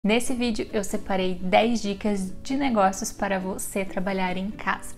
Nesse vídeo eu separei 10 dicas de negócios para você trabalhar em casa.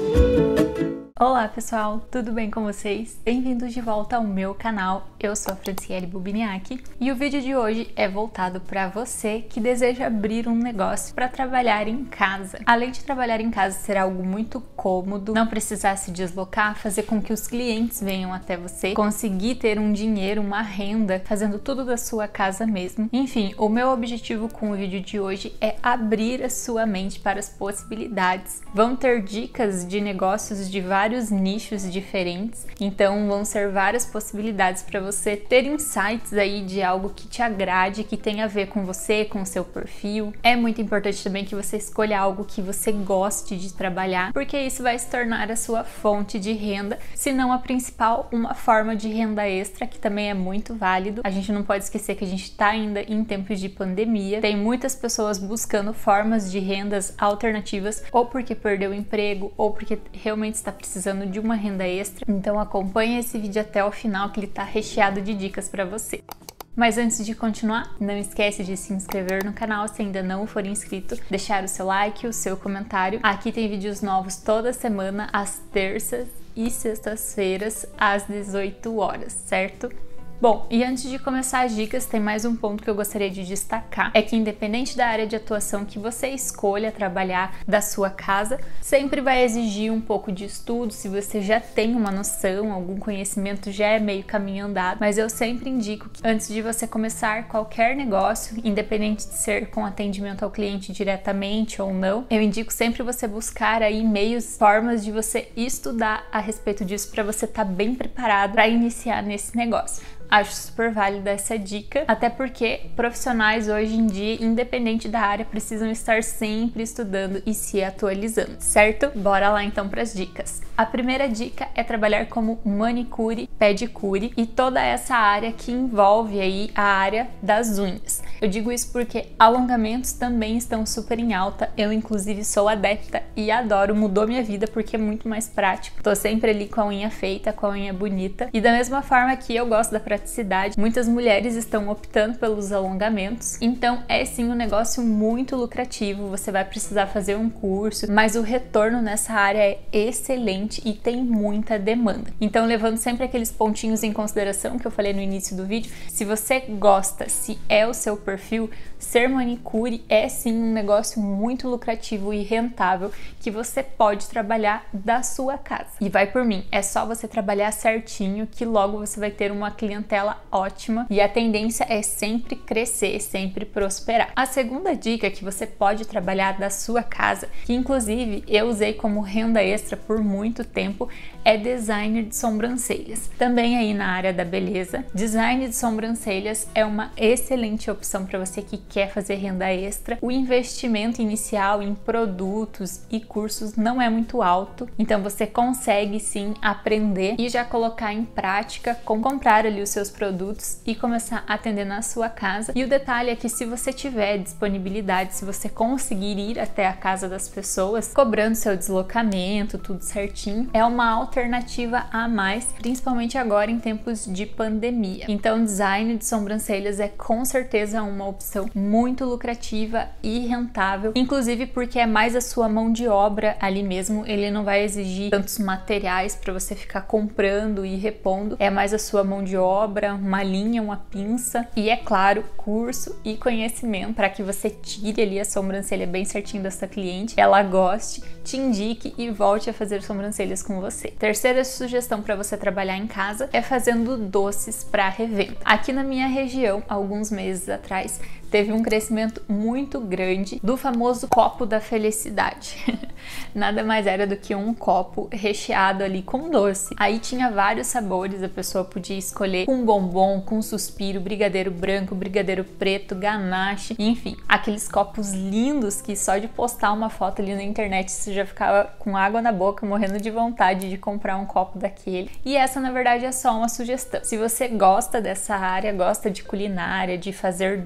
Olá pessoal, tudo bem com vocês? Bem-vindos de volta ao meu canal, eu sou a Franciele Bubiniak e o vídeo de hoje é voltado para você que deseja abrir um negócio para trabalhar em casa. Além de trabalhar em casa ser algo muito cômodo, não precisar se deslocar, fazer com que os clientes venham até você, conseguir ter um dinheiro, uma renda, fazendo tudo da sua casa mesmo. Enfim, o meu objetivo com o vídeo de hoje é abrir a sua mente para as possibilidades. Vão ter dicas de negócios de vários nichos diferentes, então vão ser várias possibilidades para você ter insights aí de algo que te agrade, que tenha a ver com você, com o seu perfil. É muito importante também que você escolha algo que você goste de trabalhar, porque isso vai se tornar a sua fonte de renda, se não a principal, uma forma de renda extra, que também é muito válido. A gente não pode esquecer que a gente está ainda em tempos de pandemia, tem muitas pessoas buscando formas de rendas alternativas, ou porque perdeu o emprego, ou porque realmente está precisando de uma renda extra. Então acompanhe esse vídeo até o final, que ele tá recheado de dicas para você. Mas antes de continuar, não esquece de se inscrever no canal se ainda não for inscrito, deixar o seu like, o seu comentário. Aqui tem vídeos novos toda semana, às terças e sextas-feiras, às 18 horas, certo? Bom, e antes de começar as dicas, tem mais um ponto que eu gostaria de destacar, é que independente da área de atuação que você escolha trabalhar da sua casa, sempre vai exigir um pouco de estudo. Se você já tem uma noção, algum conhecimento, já é meio caminho andado, mas eu sempre indico que antes de você começar qualquer negócio, independente de ser com atendimento ao cliente diretamente ou não, eu indico sempre você buscar aí meios, formas de você estudar a respeito disso para você estar bem preparado para iniciar nesse negócio. Acho super válida essa dica, até porque profissionais hoje em dia, independente da área, precisam estar sempre estudando e se atualizando, certo? Bora lá então para as dicas. A primeira dica é trabalhar como manicure, pedicure e toda essa área que envolve aí a área das unhas. Eu digo isso porque alongamentos também estão super em alta. Eu inclusive sou adepta e adoro, mudou minha vida porque é muito mais prático. Tô sempre ali com a unha feita, com a unha bonita. E da mesma forma que eu gosto da praticidade, muitas mulheres estão optando pelos alongamentos. Então é sim um negócio muito lucrativo. Você vai precisar fazer um curso, mas o retorno nessa área é excelente e tem muita demanda. Então, levando sempre aqueles pontinhos em consideração que eu falei no início do vídeo, se você gosta, se é o seu perfil, ser manicure é sim um negócio muito lucrativo e rentável que você pode trabalhar da sua casa. E vai por mim, é só você trabalhar certinho que logo você vai ter uma clientela ótima e a tendência é sempre crescer, sempre prosperar. A segunda dica que você pode trabalhar da sua casa, que inclusive eu usei como renda extra por muito tempo, é designer de sobrancelhas. Também aí na área da beleza, design de sobrancelhas é uma excelente opção para você que quer fazer renda extra. O investimento inicial em produtos e cursos não é muito alto, então você consegue sim aprender e já colocar em prática com comprar ali os seus produtos e começar a atender na sua casa. E o detalhe é que se você tiver disponibilidade, se você conseguir ir até a casa das pessoas, cobrando seu deslocamento, tudo certinho, é uma alternativa a mais, principalmente agora em tempos de pandemia. Então, design de sobrancelhas é com certeza uma opção muito lucrativa e rentável, inclusive porque é mais a sua mão de obra ali mesmo, ele não vai exigir tantos materiais para você ficar comprando e repondo, é mais a sua mão de obra, uma linha, uma pinça e, é claro, curso e conhecimento para que você tire ali a sobrancelha bem certinho da sua cliente, ela goste, te indique e volte a fazer sobrancelhas com você. Terceira sugestão para você trabalhar em casa é fazendo doces para revenda. Aqui na minha região, alguns meses atrás, teve um crescimento muito grande do famoso copo da felicidade. Nada mais era do que um copo recheado ali com doce. Aí tinha vários sabores, a pessoa podia escolher com bombom, com suspiro, brigadeiro branco, brigadeiro preto, ganache, enfim, aqueles copos lindos que só de postar uma foto ali na internet você já ficava com água na boca, morrendo de vontade de comprar um copo daquele. E essa, na verdade, é só uma sugestão. Se você gosta dessa área, gosta de culinária, de fazer doces,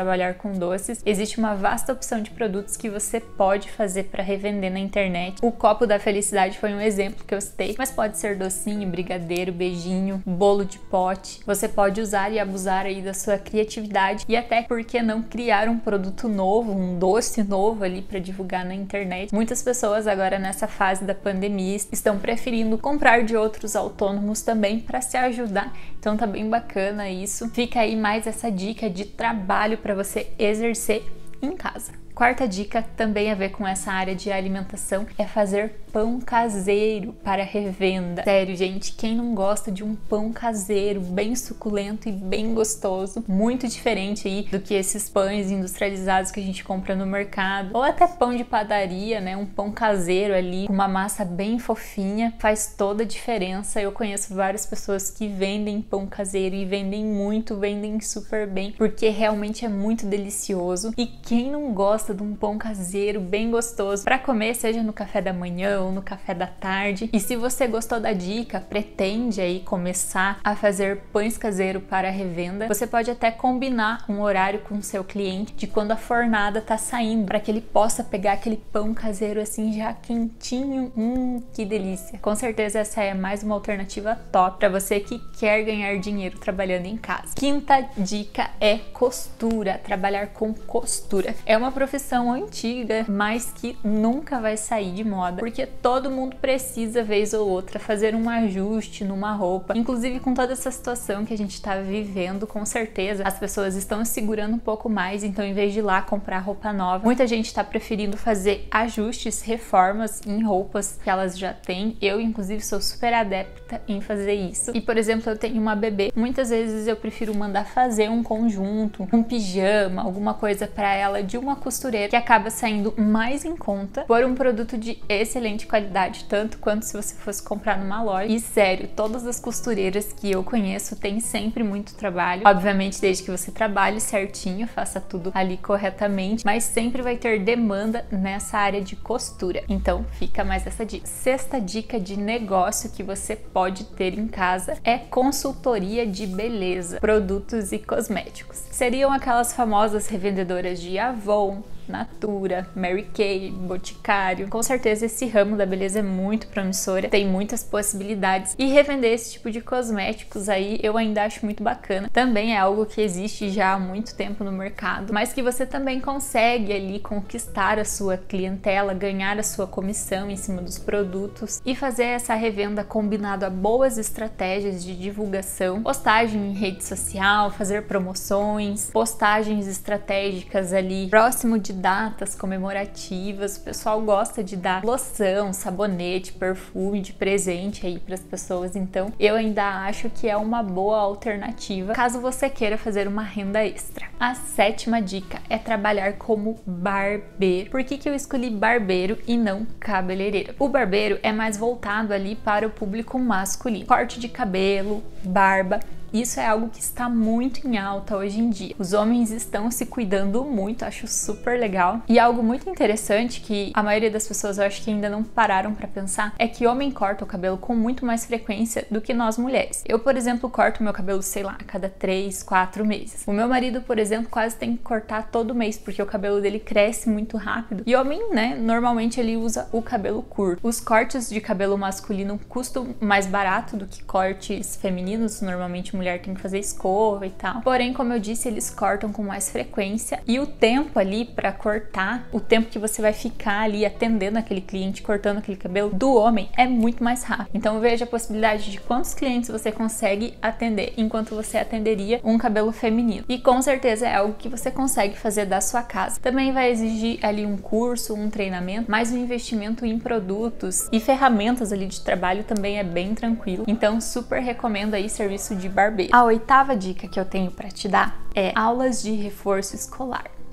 trabalhar com doces, existe uma vasta opção de produtos que você pode fazer para revender na internet. O copo da felicidade foi um exemplo que eu citei, mas pode ser docinho, brigadeiro, beijinho, bolo de pote. Você pode usar e abusar aí da sua criatividade e até, por que não, criar um produto novo, um doce novo ali para divulgar na internet. Muitas pessoas agora nessa fase da pandemia estão preferindo comprar de outros autônomos também para se ajudar. Então tá bem bacana isso. Fica aí mais essa dica de trabalho para você exercer em casa. Quarta dica, também a ver com essa área de alimentação, é fazer pão caseiro para revenda. Sério, gente, quem não gosta de um pão caseiro bem suculento e bem gostoso, muito diferente aí do que esses pães industrializados que a gente compra no mercado, ou até pão de padaria, né? Um pão caseiro ali com uma massa bem fofinha, faz toda a diferença. Eu conheço várias pessoas que vendem pão caseiro e vendem muito, vendem super bem, porque realmente é muito delicioso. E quem não gosta de um pão caseiro bem gostoso para comer, seja no café da manhã ou no café da tarde? E se você gostou da dica, pretende aí começar a fazer pães caseiros para revenda, você pode até combinar um horário com o seu cliente de quando a fornada tá saindo, para que ele possa pegar aquele pão caseiro assim já quentinho. Que delícia! Com certeza essa é mais uma alternativa top para você que quer ganhar dinheiro trabalhando em casa. Quinta dica é costura, trabalhar com costura. É uma profissão antiga, mas que nunca vai sair de moda, porque todo mundo precisa, vez ou outra, fazer um ajuste numa roupa. Inclusive, com toda essa situação que a gente tá vivendo, com certeza as pessoas estão segurando um pouco mais, então em vez de ir lá comprar roupa nova, muita gente tá preferindo fazer ajustes, reformas em roupas que elas já têm. Eu, inclusive, sou super adepta em fazer isso. E, por exemplo, eu tenho uma bebê, muitas vezes eu prefiro mandar fazer um conjunto, um pijama, alguma coisa para ela de uma costureira que acaba saindo mais em conta por um produto de excelente qualidade, tanto quanto se você fosse comprar numa loja. E sério, todas as costureiras que eu conheço têm sempre muito trabalho, obviamente desde que você trabalhe certinho, faça tudo ali corretamente, mas sempre vai ter demanda nessa área de costura, então fica mais essa dica. Sexta dica de negócio que você pode ter em casa é consultoria de beleza, produtos e cosméticos. Seriam aquelas famosas revendedoras de Avon, Natura, Mary Kay, Boticário. Com certeza esse ramo da beleza é muito promissora, tem muitas possibilidades, e revender esse tipo de cosméticos aí eu ainda acho muito bacana. Também é algo que existe já há muito tempo no mercado, mas que você também consegue ali conquistar a sua clientela, ganhar a sua comissão em cima dos produtos e fazer essa revenda combinado a boas estratégias de divulgação, postagem em rede social, fazer promoções, postagens estratégicas ali próximo de datas comemorativas. O pessoal gosta de dar loção, sabonete, perfume de presente aí para as pessoas, então eu ainda acho que é uma boa alternativa caso você queira fazer uma renda extra. A sétima dica é trabalhar como barbeiro. Por que eu escolhi barbeiro e não cabeleireiro? O barbeiro é mais voltado ali para o público masculino, corte de cabelo, barba. Isso é algo que está muito em alta hoje em dia. Os homens estão se cuidando muito, acho super legal. E algo muito interessante que a maioria das pessoas eu acho que ainda não pararam para pensar é que homem corta o cabelo com muito mais frequência do que nós mulheres. Eu, por exemplo, corto meu cabelo, sei lá, a cada 3, 4 meses. O meu marido, por exemplo, quase tem que cortar todo mês, porque o cabelo dele cresce muito rápido. E homem, né, normalmente ele usa o cabelo curto. Os cortes de cabelo masculino custam mais barato do que cortes femininos, normalmente mulher tem que fazer escova e tal. Porém, como eu disse, eles cortam com mais frequência e o tempo ali para cortar, o tempo que você vai ficar ali atendendo aquele cliente, cortando aquele cabelo do homem é muito mais rápido. Então veja a possibilidade de quantos clientes você consegue atender enquanto você atenderia um cabelo feminino. E com certeza é algo que você consegue fazer da sua casa. Também vai exigir ali um curso, um treinamento, mas o investimento em produtos e ferramentas ali de trabalho também é bem tranquilo. Então super recomendo aí serviço de barbeiro. A oitava dica que eu tenho para te dar é aulas de reforço escolar.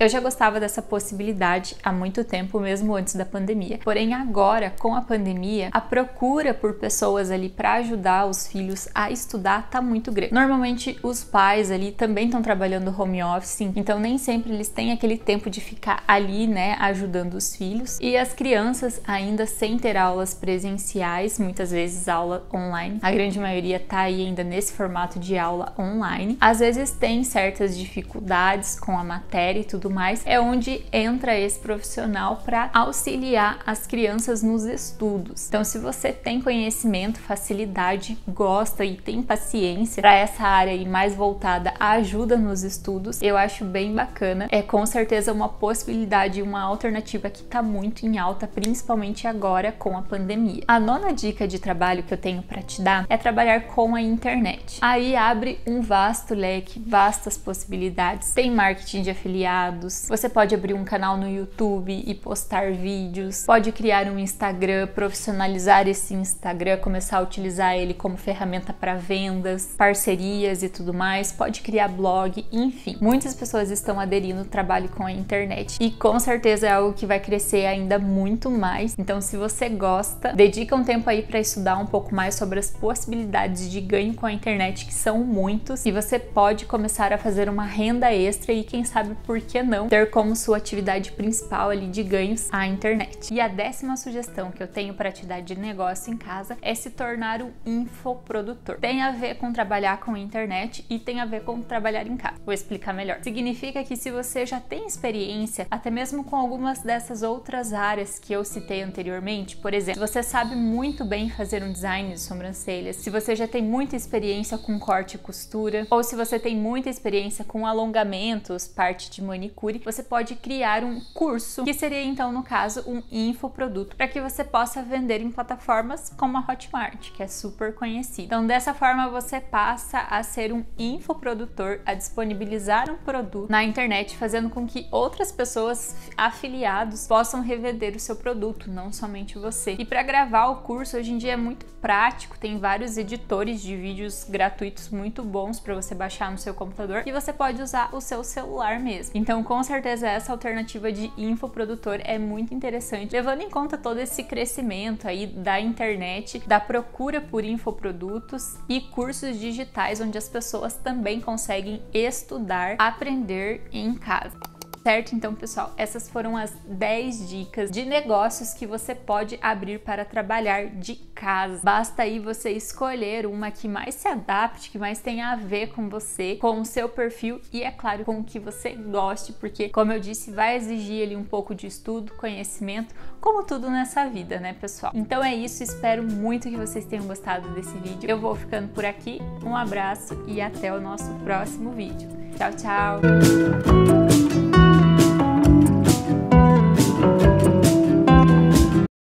Eu já gostava dessa possibilidade há muito tempo, mesmo antes da pandemia. Porém, agora, com a pandemia, a procura por pessoas ali para ajudar os filhos a estudar tá muito grande. Normalmente, os pais ali também estão trabalhando home office, então nem sempre eles têm aquele tempo de ficar ali, né, ajudando os filhos. E as crianças ainda sem ter aulas presenciais, muitas vezes aula online. A grande maioria tá aí ainda nesse formato de aula online. Às vezes tem certas dificuldades com a matéria e tudo mais. É onde entra esse profissional para auxiliar as crianças nos estudos. Então, se você tem conhecimento, facilidade, gosta e tem paciência para essa área aí mais voltada à ajuda nos estudos, eu acho bem bacana. É com certeza uma possibilidade, uma alternativa que tá muito em alta, principalmente agora com a pandemia. A nona dica de trabalho que eu tenho para te dar é trabalhar com a internet. Aí abre um vasto leque, vastas possibilidades. Tem marketing de afiliados, você pode abrir um canal no YouTube e postar vídeos, pode criar um Instagram, profissionalizar esse Instagram, começar a utilizar ele como ferramenta para vendas, parcerias e tudo mais, pode criar blog, enfim. Muitas pessoas estão aderindo ao trabalho com a internet e com certeza é algo que vai crescer ainda muito mais. Então, se você gosta, dedica um tempo aí para estudar um pouco mais sobre as possibilidades de ganho com a internet, que são muitos, e você pode começar a fazer uma renda extra e quem sabe por que não ter como sua atividade principal ali de ganhos a internet. E a 10ª sugestão que eu tenho para te dar de negócio em casa é se tornar um infoprodutor. Tem a ver com trabalhar com a internet e tem a ver com trabalhar em casa. Vou explicar melhor. Significa que se você já tem experiência, até mesmo com algumas dessas outras áreas que eu citei anteriormente, por exemplo, se você sabe muito bem fazer um design de sobrancelhas, se você já tem muita experiência com corte e costura, ou se você tem muita experiência com alongamentos, parte de manicure, você pode criar um curso, que seria então, no caso, um infoproduto, para que você possa vender em plataformas como a Hotmart, que é super conhecida. Então, dessa forma, você passa a ser um infoprodutor, a disponibilizar um produto na internet, fazendo com que outras pessoas, afiliados, possam revender o seu produto, não somente você. E para gravar o curso, hoje em dia é muito prático, tem vários editores de vídeos gratuitos muito bons para você baixar no seu computador e você pode usar o seu celular mesmo. Então, com certeza, essa alternativa de infoprodutor é muito interessante, levando em conta todo esse crescimento aí da internet, da procura por infoprodutos e cursos digitais onde as pessoas também conseguem estudar, aprender em casa. Certo? Então, pessoal, essas foram as 10 dicas de negócios que você pode abrir para trabalhar de casa. Basta aí você escolher uma que mais se adapte, que mais tenha a ver com você, com o seu perfil e, é claro, com o que você goste, porque, como eu disse, vai exigir ali um pouco de estudo, conhecimento, como tudo nessa vida, né, pessoal? Então é isso, espero muito que vocês tenham gostado desse vídeo. Eu vou ficando por aqui, um abraço e até o nosso próximo vídeo. Tchau, tchau!